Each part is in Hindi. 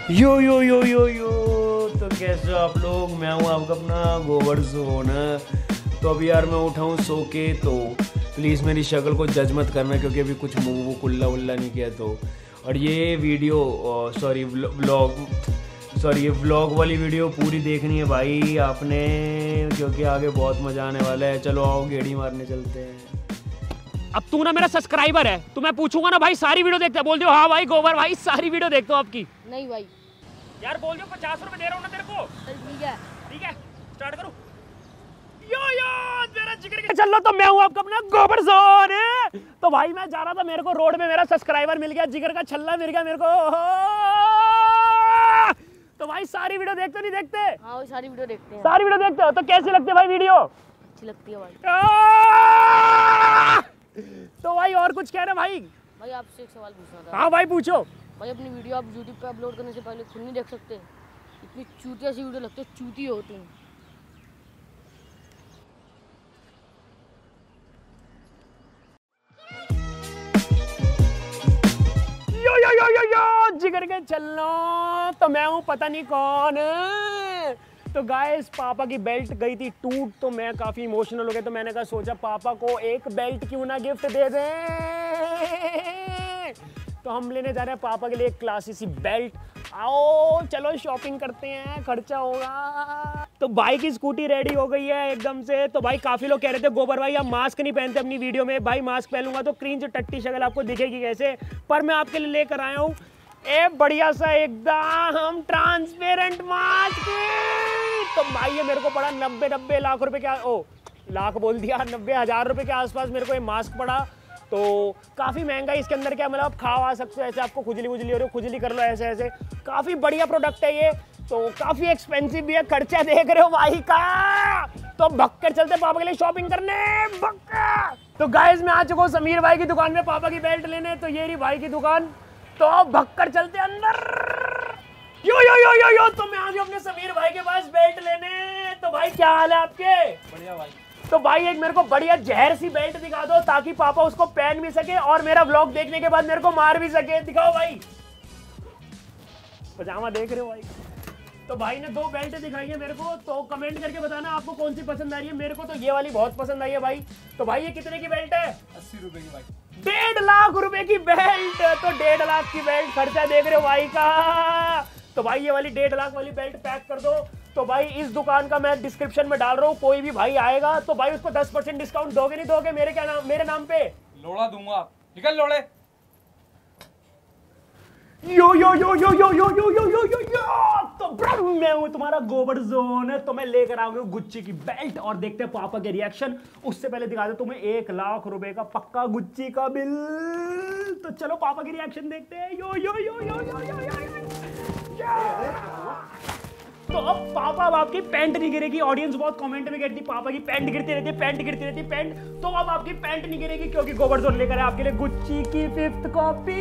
यो यो यो यो यो तो कैसे हो आप लोग। मैं हूँ आपका अपना गोबर जोन। तो अभी यार मैं उठा हूँ सो के, तो प्लीज़ मेरी शक्ल को जज मत करना क्योंकि अभी कुछ मुँह वो कुल्ला वुल्ला नहीं किया। तो और ये वीडियो ये व्लॉग वाली वीडियो पूरी देखनी है भाई आपने, क्योंकि आगे बहुत मज़ा आने वाला है। चलो आओ गेड़ी मारने चलते हैं। अब तू ना मेरा सब्सक्राइबर है तो मैं पूछूंगा ना भाई सारी वीडियो देखते हैं, बोल दियो हाँ भाई गोबर भाई सारी वीडियो देखता हूँ आपकी। नहीं भाई यार बोल दियो 50 रुपए दे रहा हूँ ना तेरे को। ठीक है स्टार्ट करूँ। यो मेरा जिगर के चल लो। तो मैं हूँ आपका अपना गोबर जोन। तो भाई मैं जा रहा था, मेरे को रोड में मेरा सब्सक्राइबर मिल गया, जिगर का छल्ला मिल गया मेरे को। तो भाई सारी वीडियो देखते नहीं देखते? हाँ भाई सारी वीडियो देखते हैं। सारी वीडियो देखते हो तो कैसी लगती है भाई वीडियो? अच्छी लगती है भाई। तो भाई और कुछ कह रहे भाई? भाई आपसे एक सवाल पूछना था। हाँ भाई पूछो। भाई अपनी वीडियो आप YouTube पे अपलोड करने से पहले खुद नहीं देख सकते? इतनी चूतिया सी वीडियो लगती है, चूती होती है। यो यो यो यो यो जिगर के चलना। तो मैं हूँ पता नहीं कौन। तो गाइस पापा की बेल्ट गई थी टूट, तो मैं काफ़ी इमोशनल हो गया। तो मैंने कहा सोचा पापा को एक बेल्ट क्यों ना गिफ्ट दे दें। तो हम लेने जा रहे हैं पापा के लिए एक क्लासी सी बेल्ट। आओ चलो शॉपिंग करते हैं, खर्चा होगा। तो भाई की स्कूटी रेडी हो गई है एकदम से। तो भाई काफ़ी लोग कह रहे थे गोबर भाई आप मास्क नहीं पहनते अपनी वीडियो में। भाई मास्क पहनूंगा तो क्रींच टट्टी शक्ल आपको दिखेगी कैसे, पर मैं आपके लिए लेकर आया हूँ ए बढ़िया सा एकदम ट्रांसपेरेंट मास्क। तो भाई ये मेरे को पड़ा 90 लाख रुपए के, लाख बोल दिया, 90,000 रुपए के आसपास मेरे को ये मास्क पड़ा। तो काफ़ी महंगा है। इसके अंदर क्या मतलब आप खा आ सकते हो, ऐसे आपको खुजली वुजली हो रही हो खुजली कर लो ऐसे ऐसे। काफ़ी बढ़िया प्रोडक्ट है ये, तो काफ़ी एक्सपेंसिव भी है। खर्चा देख रहे हो भाई का। तो भक्कर चलते पापा के लिए शॉपिंग करने भक्कर। तो गाइस मैं आ चुका हूँ समीर भाई की दुकान में पापा की बेल्ट लेने। तो ये रही भाई की दुकान, तो भक्कर चलते अंदर। यो यो यो यो यो तो मैं आ गया अपने समीर भाई के पास बेल्ट लेने। तो भाई क्या हाल है आपके? बढ़िया भाई। तो भाई एक मेरे को बढ़िया जहर सी बेल्ट दिखा दो ताकि पापा उसको पहन भी सके और मेरा व्लॉग देखने के बाद मेरे को मार भी सके। दिखाओ भाई। पजामा देख रहे हो भाई? तो भाई ने 2 बेल्ट दिखाई है मेरे को, तो कमेंट करके बताना आपको कौन सी पसंद आ रही है। मेरे को तो ये वाली बहुत पसंद आई है भाई। तो भाई ये कितने की बेल्ट है? 80 रुपए की भाई। 1.5 लाख रुपए की बेल्ट। तो 1.5 लाख की बेल्ट, खर्चा देख रहे हो भाई का। तो भाई ये वाली 1.5 लाख वाली बेल्ट पैक कर दो। तो भाई इस दुकान का मैं डिस्क्रिप्शन में डाल रहा हूँ, कोई भी भाई आएगा तो भाई उसको 10% डिस्काउंट दोगे नहीं दोगे? मेरे नाम पे लोड़ा दूंगा। निकल लोड़े। यो यो यो यो यो यो यो यो यो यो यो। तो ब्रो मैं हूं तुम्हारा गोबर जोन। तो मैं लेकर आऊंगा गुच्ची की बेल्ट और देखते हैं पापा के रिएक्शन। उससे पहले दिखा दो तुम्हें 1 लाख रुपए का पक्का गुच्ची का बिल। तो चलो पापा की रिएक्शन देखते हैं। यो यो यो यो यो यो यो। तो अब पापा अब आपकी पैंट नहीं गिरेगी। ऑडियंस बहुत कमेंट में कहती पापा की पैंट गिरती रहती है, पैंट गिरती रहती है पैंट। तो अब आपकी पैंट नहीं गिरेगी क्योंकि गोबर जोन लेकर है आपके लिए गुच्ची की 5th कॉपी।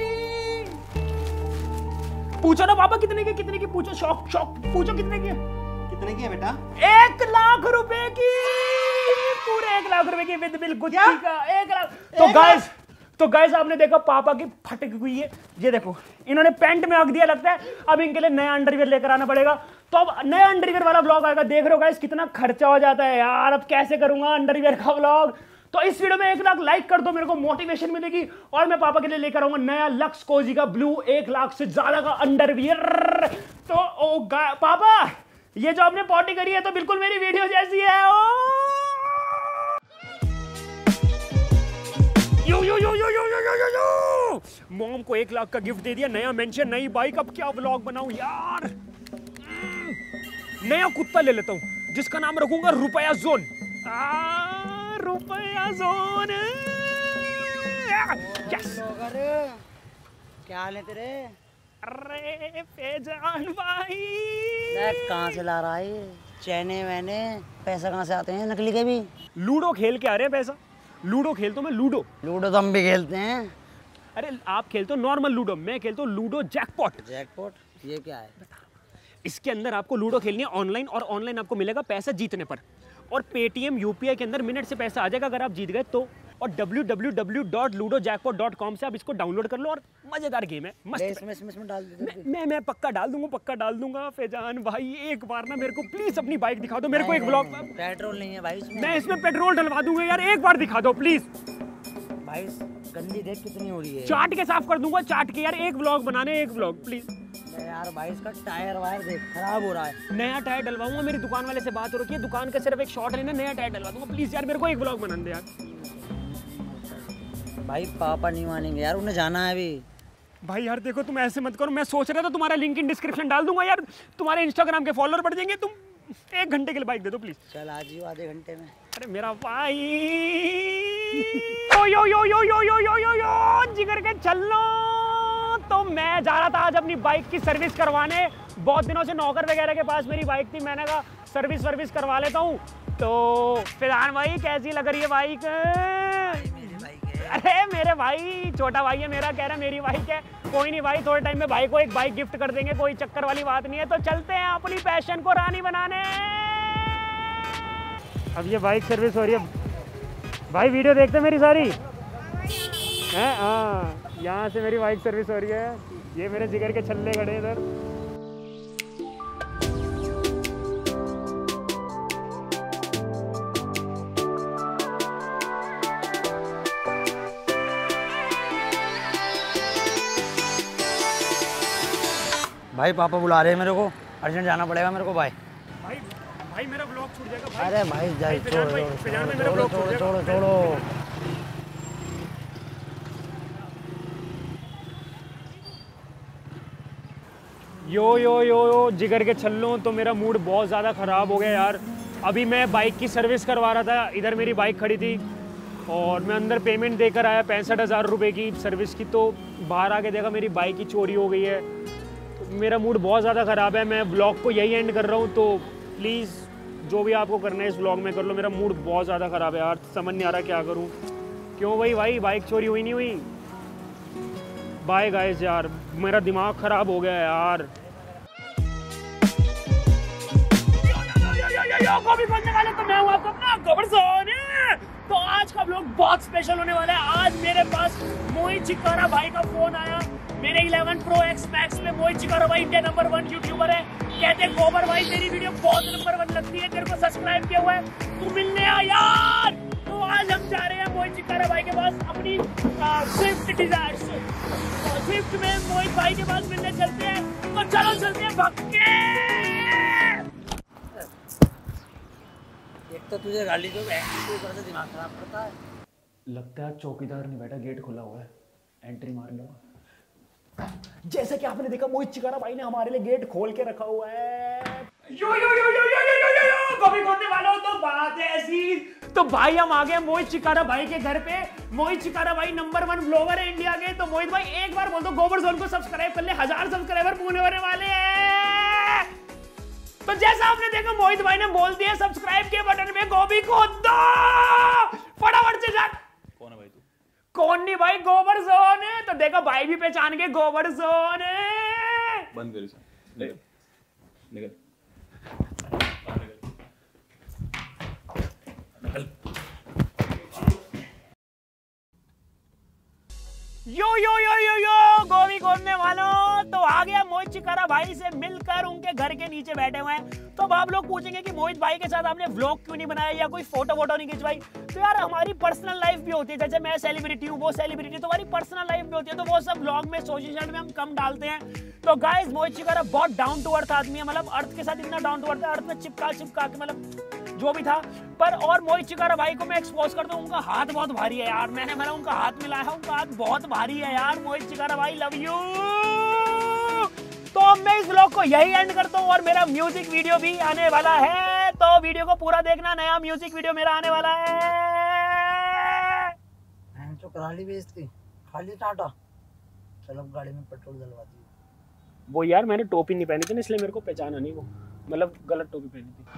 पूछो ना पापा कितने की पूछो। शौक पूछो कितने की है बेटा? 1 लाख रुपए की, पूरे 1 लाख रुपए की विद बिल गुच्ची का 1 लाख। तो गाइस आपने देखा पापा की फटक हुई है। ये देखो इन्होंने पैंट में हक दिया लगता है। अब इनके लिए नया अंडरवियर लेकर आना पड़ेगा। तो अब नया अंडरवियर वाला व्लॉग आएगा। देख रहे हो गाइस कितना खर्चा हो जाता है यार। अब कैसे करूंगा अंडरवियर का व्लॉग? तो इस वीडियो में 1 लाख लाइक कर दो, मेरे को मोटिवेशन मिलेगी। और मैं पापा के लिए लेकर आऊंगा नया लक्स कोजी का ब्लू 1 लाख से ज्यादा का अंडरवियर। तो पापा ये जो आपने पॉटी करी है तो बिल्कुल मेरी वीडियो जैसी है। यो यो यो यो यो यो यो यो। मॉम को 1 लाख का गिफ्ट दे दिया, नया मेंशन, नई बाइक। अब क्या व्लॉग बनाऊं यार? नया कुत्ता ले लेता हूं जिसका नाम रखूंगा रुपया जोन। रुपया जोन। यस। क्या हाल है तेरे? अरे फैजान भाई कहाँ से ला रहा है चैने वैने? पैसा कहाँ से आते हैं नकली के भी? लूडो खेल के आ रहे हैं पैसा। लूडो खेलता हूँ मैं। लूडो तो हम भी खेलते हैं। अरे आप खेलते हो नॉर्मल लूडो, मैं खेलता हूँ लूडो जैकपॉट। जैकपॉट ये क्या है? इसके अंदर आपको लूडो खेलनी है ऑनलाइन, और ऑनलाइन आपको मिलेगा पैसा जीतने पर। और पेटीएम यूपीआई के अंदर मिनट से पैसा आ जाएगा अगर आप जीत गए तो। और www.ludojackpot.com से आप इसको डाउनलोड कर लो और मजेदार गेम है, मस्त। इसमें डाल दे। मैं पक्का डाल दूंगा फैजान भाई। एक बार ना मेरे को प्लीज अपनी बाइक दिखा दो, मेरे को एक ब्लॉग। पेट्रोल नहीं है भाई इसमें। मैं इसमें पेट्रोल डलवा दूंगा यार, एक बार दिखा दो प्लीज भाई। गंदी देख कितनी हो रही है। चाट के साफ कर दूंगा, चाट के यार। एक ब्लॉग बनाने, एक ब्लॉग प्लीज। यार भाई इसका टायर वायर देख खराब हो रहा है। नया टायर डलवाऊंगा, मेरी दुकान वाले से बात हो रखी है, दुकान का सिर्फ एक शॉट लेना, नया टायर डलवा दूंगा प्लीज यार। मेरे को एक ब्लॉग बनाने दे यार भाई। पापा नहीं मानेंगे यार, उन्हें जाना है अभी। भाई यार देखो तुम ऐसे मत करो, मैं सोच रहा था तुम्हारा लिंक इन डिस्क्रिप्शन डाल दूंगा यार, तुम्हारे इंस्टाग्राम के फॉलोअर बढ़ जाएंगे। तुम 1 घंटे के लिए बाइक दे दो प्लीज। चल आ जियो आधे घंटे में। अरे मेरा भाई यो यो यो यो यो यो यो यो यो जिगर के चल लो। तो मैं जा रहा था आज अपनी बाइक की सर्विस करवाने। बहुत दिनों से नौकर वगैरह के पास मेरी बाइक थी, मैंने कहा सर्विस करवा लेता हूँ। तो फिलहाल भाई कैसी लग रही है बाइक? अरे मेरे भाई छोटा भाई है मेरा, कह रहा मेरी बाइक है। कोई नहीं भाई, थोड़े टाइम में भाई को एक बाइक गिफ्ट कर देंगे, कोई चक्कर वाली बात नहीं है। तो चलते हैं अपनी पैशन को रानी बनाने। अब ये बाइक सर्विस हो रही है भाई, वीडियो देखते मेरी सारी हैं? हाँ, यहाँ से मेरी बाइक सर्विस हो रही है। ये मेरे जिगर के छल्ले खड़े इधर। भाई पापा बुला रहे हैं मेरे को, अर्जेंट जाना पड़ेगा मेरे को भाई। भाई मेरा ब्लॉग छूट जाएगा भाई। अरे भाई जाए, छोड़ो। यो जिगर के छल्लों। तो मेरा मूड बहुत ज़्यादा ख़राब हो गया यार। अभी मैं बाइक की सर्विस करवा रहा था, इधर मेरी बाइक खड़ी थी और मैं अंदर पेमेंट देकर आया 65,000 रुपये की सर्विस की। तो बाहर आके देखा मेरी बाइक ही चोरी हो गई है। तो मेरा मूड बहुत ज़्यादा ख़राब है। मैं ब्लॉग को यही एंड कर रहा हूँ। तो प्लीज़ जो भी आपको करना है इस ब्लॉग में कर लो। मेरा मूड बहुत ज़्यादा ख़राब है यार, समझ नहीं आ रहा क्या करूँ। क्यों भाई बाइक चोरी हुई नहीं हुई? बाय गाइस यार, मेरा दिमाग ख़राब हो गया यार। कॉफी खोलने वाले तो मैं हूं आपका अपना गोबर सोनी। तो आज का व्लॉग बहुत स्पेशल होने वाला है। आज मेरे पास मोहित चिकारा भाई का फोन आया। मेरे 11 Pro X Max में मोहित चिकारा भाई इंडिया नंबर 1 यूट्यूबर है। कहते हैं गोबर भाई तेरी वीडियो बहुत नंबर 1 लगती है, तेरे को सब्सक्राइब किया हुआ है, तू मिलने आ यार। तो आज हम जा रहे हैं मोहित चिकारा भाई के पास अपनी स्विफ्ट डिजायर से। स्विफ्ट में मोहित भाई के पास मिलने चलते हैं। तो चलो चलते हैं भक्के। एक तो तुझे गाड़ी जो ऊपर से दिमाग खराब करता है। लगता है चौकीदार नहीं बैठा, गेट खुला हुआ है, एंट्री मार लो। जैसे कि आपने देखा मोहित चिकारा भाई ने हमारे लिए गेट खोल के रखा हुआ है। यो कभी खोलने वाला हो तो बात है ऐसी। तो भाई हम आ गए मोहित चिकारा भाई के घर पे। मोहित चिकारा भाई नंबर 1 ब्लॉगर है इंडिया के। तो मोहित भाई एक बार बोल दो गोबर जोन को सब्सक्राइब कर ले, 1000 सब्सक्राइबर पूरे होने वाले हैं। तो जैसा आपने देखा मोहित भाई ने बोल दिया सब्सक्राइब के बटन में गोभी को दो फटाफट से जा। कौन है भाई तू? कौन नहीं भाई, गोबर जोन है। तो देखो भाई भी पहचान के गोबर जोन है। बंद कर इसे, निकल निकल निकल। यो गोभी खोलने वालों। तो आ गया मोहित चिकारा भाई से मिलकर, उनके घर के नीचे बैठे हुए हैं। तो अब आप लोग पूछेंगे कि मोहित भाई के साथ आपने व्लॉग क्यों नहीं बनाया या कोई फोटो वोटो नहीं खिंचवाई। तो यार हमारी पर्सनल लाइफ भी होती है, जैसे मैं सेलिब्रिटी हूँ, वो सेलिब्रिटी, तो हमारी पर्सनल लाइफ भी होती है। तो वो सब व्लॉग में सोशल में हम कम डालते हैं। तो गाइस मोहित चिकारा बहुत डाउन टू अर्थ आदमी है, मतलब अर्थ के साथ इतना डाउन टू अर्थ है, अर्थ में चिपका के मतलब जो भी था। पर और मोहित चिकारा भाई को मैं एक्सपोज कर दूं, उनका हाथ बहुत भारी है यार। मैंने मतलब उनका हाथ मिलाया है, उनका हाथ बहुत भारी है यार। मोहित चिकारा भाई लव यू। तो अब मैं इस व्लॉग को यही एंड करता हूँ और मेरा म्यूजिक वीडियो भी आने वाला है। तो वीडियो को पूरा देखना, नया म्यूजिक वीडियो मेरा आने वाला है। तो कराली बेचती खाली टाटा। चलो गाड़ी में पेट्रोल डलवा दिए। वो यार मैंने टोपी नहीं पहनी थी ना, इसलिए मेरे को पहचाना नहीं, वो मतलब गलत टोपी पहनी थी।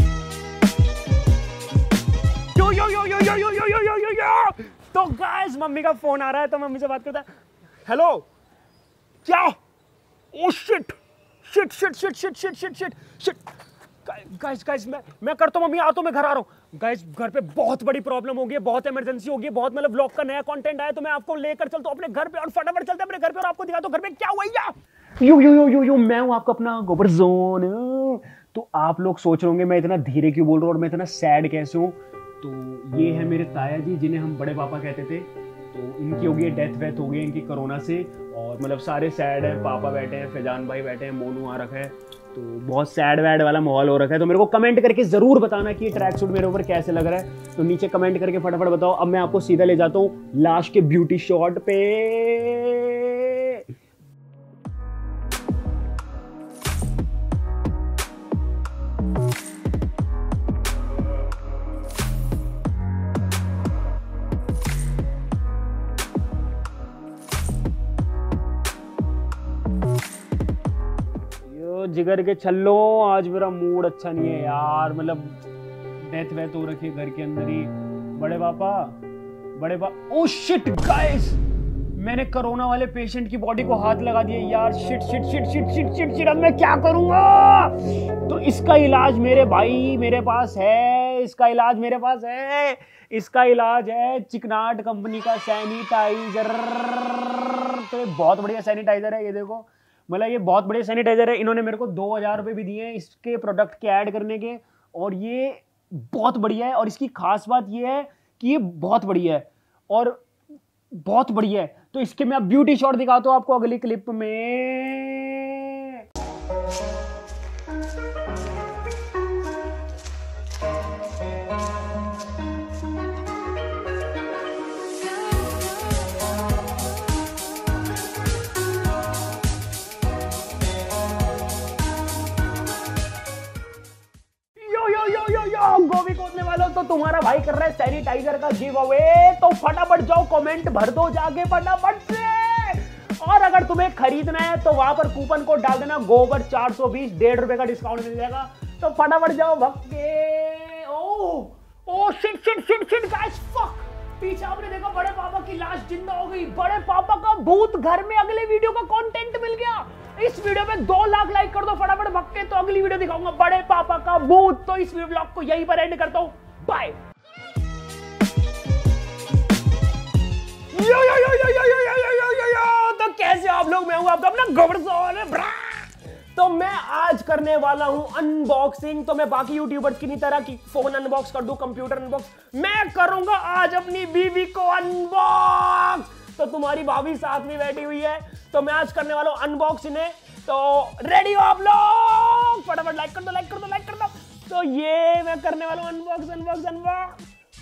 यो। तो गाइस मम्मी का फोन आ रहा है, तो मम्मी से बात करता है। हेलो क्या? ओ शिट। गाइस मैं करता हूँ, मम्मी आ तो मैं घर आ रहा हूँ। गाइस घर पे बहुत बड़ी प्रॉब्लम हो गई है, बहुत इमरजेंसी हो गई है, बहुत मतलब व्लॉग का नया कंटेंट आया, तो मैं आपको लेकर चलता हूँ अपने घर पे और फटाफट चलते हैं अपने घर पे और आपको दिखाता हूँ घर पे क्या हुआ है। यू मैं हूँ आपका अपना गोबर जोन। तो आप लोग सोच रहे होंगे मैं इतना धीरे क्यों बोल रहा हूँ और मैं इतना सैड कैसे हूँ। तो ये है मेरे ताया जी जिन्हें हम बड़े पापा कहते थे। तो इनकी हो गई डेथ वेथ हो गई इनकी कोरोना से, और मतलब सारे सैड हैं। पापा बैठे हैं, फैजान भाई बैठे हैं, मोनू आ रखा है, तो बहुत सैड वैड वाला माहौल हो रखा है। तो मेरे को कमेंट करके जरूर बताना कि ये ट्रैक सूट मेरे ऊपर कैसे लग रहा है। तो नीचे कमेंट करके फटाफट बताओ। अब मैं आपको सीधा ले जाता हूँ लाश के ब्यूटी शॉट पे। जिगर के छल्लो, आज मेरा मूड अच्छा नहीं है यार। मतलब डेथ वेथ हो रखी है घर के अंदर ही। बड़े पापा ओ शिट गाइस, मैंने कोरोना वाले पेशेंट की बॉडी को हाथ लगा दिया यार। शिट अब मैं क्या करूंगा। तो इसका इलाज मेरे भाई मेरे पास है, इसका इलाज है चिकनाट कंपनी का सैनिटाइजर। तो ये बहुत बढ़िया सैनिटाइजर है, ये देखो, मतलब ये बहुत बढ़िया सैनिटाइजर है। इन्होंने मेरे को 2000 रुपये भी दिए हैं इसके प्रोडक्ट के ऐड करने के, और ये बहुत बढ़िया है। और इसकी खास बात ये है कि ये बहुत बढ़िया है और बहुत बढ़िया है। तो इसके मैं अब ब्यूटी शॉट दिखाता हूँ आपको अगली क्लिप में। गोभी खोदने वालों, तो तुम्हारा भाई कर रहा है सैनिटाइजर का गिव अवे। तो फटाफट जाओ कमेंट भर दो जाके फटाफट से। और अगर तुम्हें खरीदना है तो वहां पर कूपन कोड डाल देना गोबर 420, 1.5 रुपए का डिस्काउंट मिल जाएगा। तो फटाफट जाओ भक्के। Oh shit guys, fuck. पीछे आपने देखा बड़े पापा की लाश जिंदा हो गई। बड़े पापा का भूत घर में अगले वीडियो का कंटेंट मिल गया। इस वीडियो में 2 लाख लाइक कर दो फटाफट भक्के, तो अगली वीडियो दिखाऊंगा बड़े पापा का भूत। तो इस व्लॉग को यहीं पर एंड करता हूं, बाय। तो कैसे आप लोग, मैं हूं आपका अपना गोबर जोन। तो मैं आज करने वाला हूं अनबॉक्सिंग। तो मैं बाकी यूट्यूबर्स की नहीं तरह की फोन अनबॉक्स कर दूं, कंप्यूटर अनबॉक्स, मैं करूंगा आज अपनी बीवी को अनबॉक्स। तो तुम्हारी भाभी साथ में बैठी हुई है, तो मैं आज करने वाला हूं अनबॉक्स इन्हें। तो रेडी हो आप लोग, फटाफट लाइक कर दो। तो ये मैं करने वाला हूं अनबॉक्स।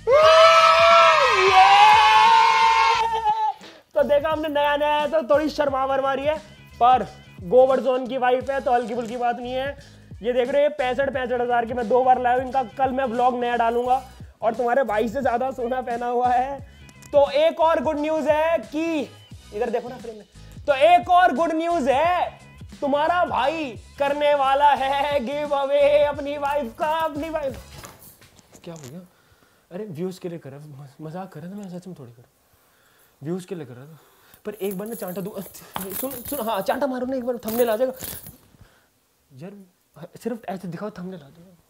तो देखा हमने नया है तो थोड़ी शर्मा रही है, पर गोबर जोन की वाइफ है तो हल्की फुल्की बात नहीं है। ये देख रहे हैं 65 हजार की मैं 2 बार लाया हूं इनका। कल मैं व्लॉग नया डालूंगा और तुम्हारे भाई से ज्यादा सोना पहना हुआ है। तो एक और गुड न्यूज है कि इधर देखो ना फ्रेम में। तो एक और गुड न्यूज है, तुम्हारा भाई करने वाला है गिव अवे अपनी वाइफ का। अपनी वाइफ क्या हो गया? अरे व्यूज के लिए कर रहा, मजाक कर रहा था मैं, सच में थोड़ी कर व्यूज के लिए कर रहा था। पर एक बार ना चांटा दू, सुन हाँ चांटा मारो ना एक बार, थंबनेल आ जाएगा यार। सिर्फ ऐसे दिखाओ, थंबनेल आ जाएगा।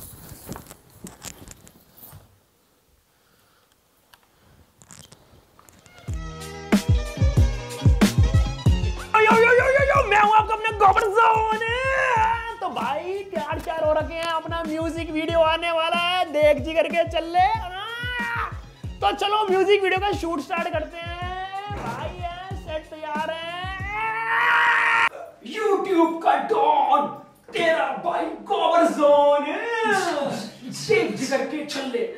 मैं हूं आपका अपना गोबर जोन। तो भाई तैयार हो रखे हैं, अपना म्यूजिक वीडियो आने वाला है, देख जी करके चल ले। तो चलो म्यूजिक वीडियो का शूट स्टार्ट करते हैं। भाई है सेट तैयार है। यूट्यूब का डॉन तेरा भाई गोबर जोन। देख जी करके चल ले,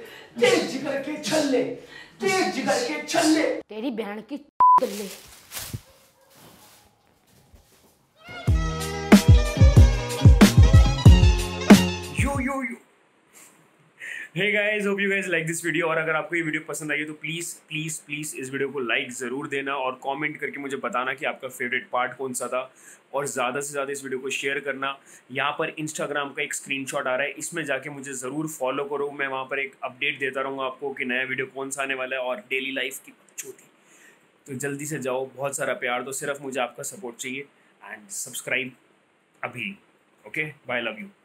तेरी बहन की ले। Yo hey guys, hope you guys like this video. और अगर आपको ये वीडियो पसंद आई है तो प्लीज़ इस वीडियो को लाइक ज़रूर देना और कमेंट करके मुझे बताना कि आपका फेवरेट पार्ट कौन सा था। और ज़्यादा से ज़्यादा इस वीडियो को शेयर करना। यहाँ पर इंस्टाग्राम का एक स्क्रीनशॉट आ रहा है, इसमें जाके मुझे ज़रूर फॉलो करो। मैं वहाँ पर एक अपडेट देता रहूँगा आपको कि नया वीडियो कौन सा आने वाला है और डेली लाइफ की छोटी। तो जल्दी से जाओ, बहुत सारा प्यार दो, सिर्फ मुझे आपका सपोर्ट चाहिए। एंड सब्सक्राइब अभी। Okay, bye, love you.